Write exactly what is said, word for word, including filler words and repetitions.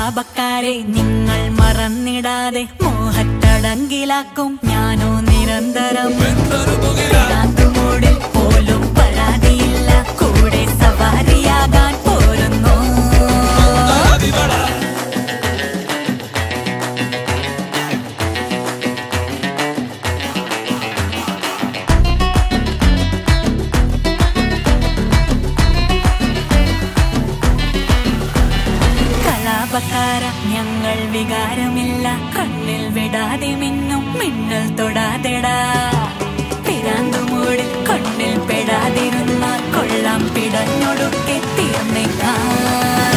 കലാപക്കാരെ നിങ്ങൾ മറന്നിടാതെ മോഹത്തടങ്കിലാക്കും ഞാനോ നിരന്തരം മൂടിൽ പോലും പരാതിയില്ല കൂടെ സവാരിയാകാൻ പോരുന്നു കലാപക്കാര ഞങ്ങൾ വികാരമില്ല കണ്ണിൽ വിടാതെ മിന്നും മിന്നൽ തൊടാതെടാ പിരാന്തുമൂടി കണ്ണിൽ പെടാതിരുന്നാൽ കൊള്ളാം പിടഞ്ഞൊടുക്കെ തീർന്നേക്കാം